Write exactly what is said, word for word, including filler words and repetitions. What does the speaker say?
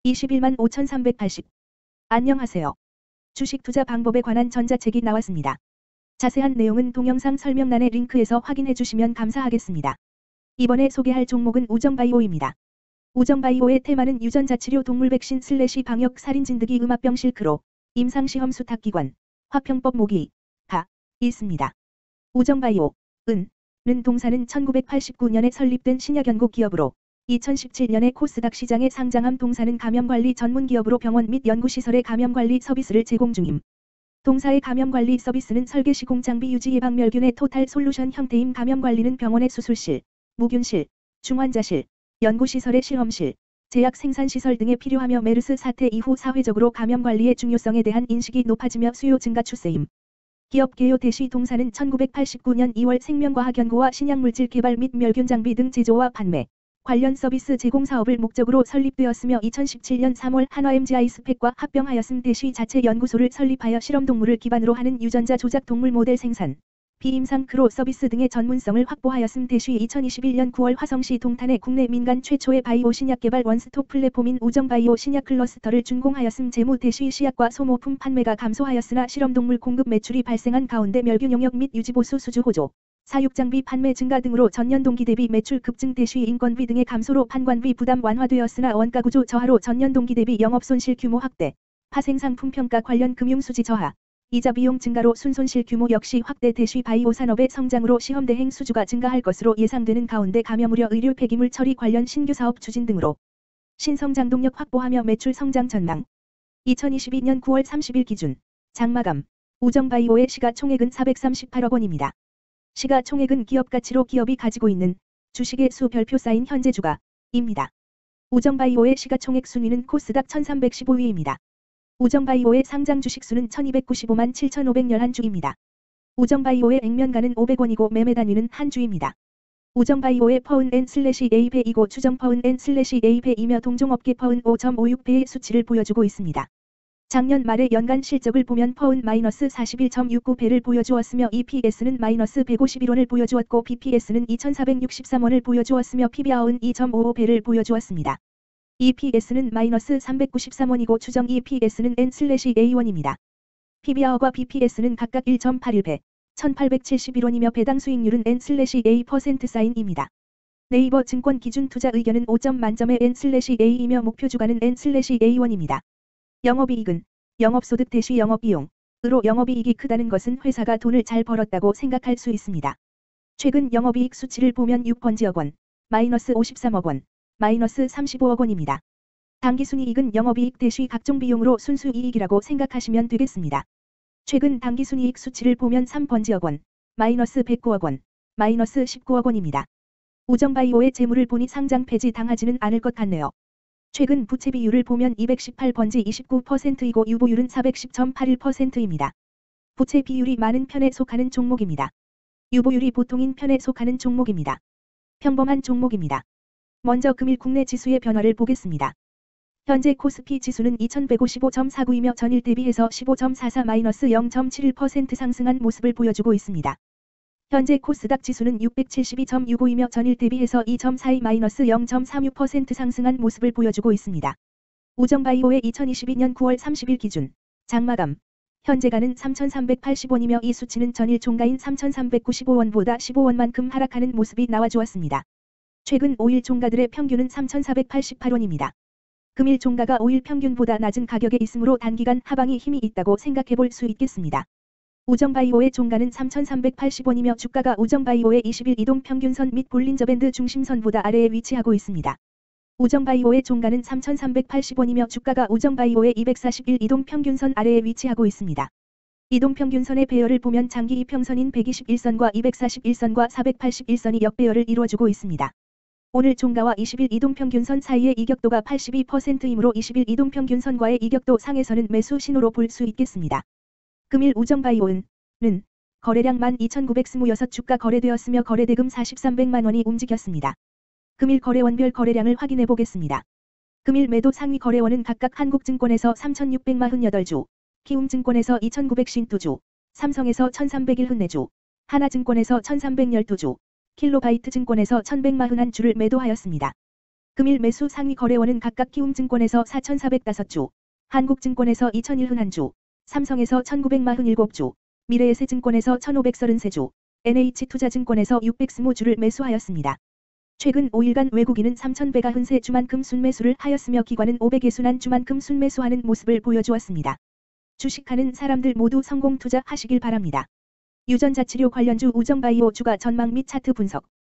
이십일만 오천삼백팔십. 안녕하세요. 주식 투자 방법에 관한 전자책이 나왔습니다. 자세한 내용은 동영상 설명란의 링크에서 확인해 주시면 감사하겠습니다. 이번에 소개할 종목은 우정바이오입니다. 우정바이오의 테마는 유전자 치료 동물 백신 슬래시 방역 살인 진드기 음압병 실크로 임상시험 수탁기관 화평법 모기 가 있습니다. 우정바이오 은, 는 동사는 천구백팔십구 년에 설립된 신약연구 기업으로 이천십칠 년에 코스닥 시장에 상장함. 동사는 감염관리 전문 기업으로 병원 및 연구시설의 감염관리 서비스를 제공 중임. 동사의 감염관리 서비스는 설계 시공 장비 유지 예방 멸균의 토탈 솔루션 형태임. 감염관리는 병원의 수술실, 무균실, 중환자실, 연구시설의 실험실, 제약 생산시설 등에 필요하며 메르스 사태 이후 사회적으로 감염관리의 중요성에 대한 인식이 높아지며 수요 증가 추세임. 기업 개요 대시 동사는 천구백팔십구 년 이월 생명과학연구와 신약물질 개발 및 멸균 장비 등 제조와 판매, 관련 서비스 제공 사업을 목적으로 설립되었으며 이천십칠 년 삼월 한화엠지아이 스펙과 합병하였음. 대시 자체 연구소를 설립하여 실험동물을 기반으로 하는 유전자 조작 동물 모델 생산, 비임상 크로 서비스 등의 전문성을 확보하였음. 대시 이천이십일 년 구월 화성시 동탄에 국내 민간 최초의 바이오 신약 개발 원스톱 플랫폼인 우정바이오 신약 클러스터를 준공하였음. 재무 대시 시약과 소모품 판매가 감소하였으나 실험동물 공급 매출이 발생한 가운데 멸균 용역 및 유지보수 수주 호조, 사육장비 판매 증가 등으로 전년 동기 대비 매출 급증. 대시 인건비 등의 감소로 판관비 부담 완화되었으나 원가구조 저하로 전년 동기 대비 영업손실 규모 확대, 파생상품 평가 관련 금융수지 저하, 이자 비용 증가로 순손실 규모 역시 확대. 대시 바이오 산업의 성장으로 시험 대행 수주가 증가할 것으로 예상되는 가운데 감염우려 의료 폐기물 처리 관련 신규 사업 추진 등으로 신성장 동력 확보하며 매출 성장 전망. 이천이십이 년 구월 삼십일 기준 장마감 우정바이오의 시가총액은 사백삼십팔억 원입니다. 시가총액은 기업가치로 기업이 가지고 있는 주식의 수 별표 쌓인 현재 주가입니다. 우정바이오의 시가총액 순위는 코스닥 천삼백십오 위입니다. 우정바이오의 상장 주식수는 천이백구십오만 칠천오백십일 주입니다. 우정바이오의 액면가는 오백 원이고 매매 단위는 한 주입니다. 우정바이오의 퍼은 엔 슬래시 에이 배이고 추정 퍼은 엔 슬래시 에이 배이며 동종업계 퍼은 오 점 오육 배의 수치를 보여주고 있습니다. 작년 말의 연간 실적을 보면 퍼은 마이너스 사십일 점 육구 배를 보여주었으며 이피에스는 마이너스 백오십일 원을 보여주었고 비피에스는 이천사백육십삼 원을 보여주었으며 피비알은 이 점 오오 배를 보여주었습니다. 이피에스는 마이너스 삼백구십삼 원이고 추정 이피에스는 엔 슬래시 에이 원입니다. 피비알과 비피에스는 각각 일 점 팔일 배, 천팔백칠십일 원이며 배당 수익률은 엔 슬래시 에이 퍼센트 사인입니다. 네이버 증권 기준 투자 의견은 오 점 만점의 엔 슬래시 에이이며 목표 주가는 엔 슬래시 에이 원입니다. 영업이익은 영업소득 대시 영업비용으로 영업이익이 크다는 것은 회사가 돈을 잘 벌었다고 생각할 수 있습니다. 최근 영업이익 수치를 보면 육 번지억 원, 마이너스 오십삼억 원, 마이너스 삼십오억 원입니다. 당기순이익은 영업이익 대시 각종 비용으로 순수이익이라고 생각하시면 되겠습니다. 최근 당기순이익 수치를 보면 삼 번지억 원, 마이너스 백구억 원, 마이너스 십구억 원입니다. 우정바이오의 재물을 보니 상장 폐지 당하지는 않을 것 같네요. 최근 부채 비율을 보면 이백십팔 번지 이십구 퍼센트이고 유보율은 사백십 점 팔일 퍼센트입니다. 부채 비율이 많은 편에 속하는 종목입니다. 유보율이 보통인 편에 속하는 종목입니다. 평범한 종목입니다. 먼저 금일 국내 지수의 변화를 보겠습니다. 현재 코스피 지수는 이천백오십오 점 사구이며 전일 대비해서 십오 점 사사 마이너스 영 점 칠일 퍼센트 상승한 모습을 보여주고 있습니다. 현재 코스닥 지수는 육백칠십이 점 육오이며 전일 대비해서 이 점 사이 마이너스 영 점 삼육 퍼센트 상승한 모습을 보여주고 있습니다. 우정바이오의 이천이십이 년 구월 삼십일 기준 장마감 현재가는 삼천삼백팔십 원이며 이 수치는 전일 종가인 삼천삼백구십오 원보다 십오 원만큼 하락하는 모습이 나와주었습니다. 최근 오 일 종가들의 평균은 삼천사백팔십팔 원입니다. 금일 종가가 오 일 평균보다 낮은 가격에 있으므로 단기간 하방이 힘이 있다고 생각해볼 수 있겠습니다. 우정바이오의 종가는 삼천삼백팔십 원이며 주가가 우정바이오의 이십 일 이동평균선 및 볼린저밴드 중심선보다 아래에 위치하고 있습니다. 우정바이오의 종가는 삼천삼백팔십 원이며 주가가 우정바이오의 이백사십일 이동평균선 아래에 위치하고 있습니다. 이동평균선의 배열을 보면 장기 이평선인 백이십일 선과 이백사십일 선과 사백팔십일 선이 역배열을 이루어주고 있습니다. 오늘 종가와 이십 일 이동평균선 사이의 이격도가 팔십이 퍼센트이므로 이십 일 이동평균선과의 이격도 상에서는 매수 신호로 볼 수 있겠습니다. 금일 우정바이오는 는 거래량 만 이천구백이십육 주가 거래되었으며 거래대금 사천삼백만 원이 움직였습니다. 금일 거래원별 거래량을 확인해 보겠습니다. 금일 매도 상위 거래원은 각각 한국증권에서 삼천육백사십팔 주, 키움증권에서 이천구백오십이 주, 삼성에서 천삼백십사 주, 하나증권에서 천삼백십이 주, 킬로바이트 증권에서 천백사십일 주를 매도하였습니다. 금일 매수 상위 거래원은 각각 키움증권에서 사천사백오 주, 한국증권에서 이천일 주, 삼성에서 천구백사십칠 주, 미래에셋증권에서 천오백삼十주, 엔에이치투자증권에서 육백이십 주를 매수하였습니다. 최근 오 일간 외국인은 삼천백구십삼 주만큼 순매수를 하였으며 기관은 오백육십일 주만큼 순매수하는 모습을 보여주었습니다. 주식하는 사람들 모두 성공 투자하시길 바랍니다. 유전자치료 관련주 우정바이오 주가 전망 및 차트 분석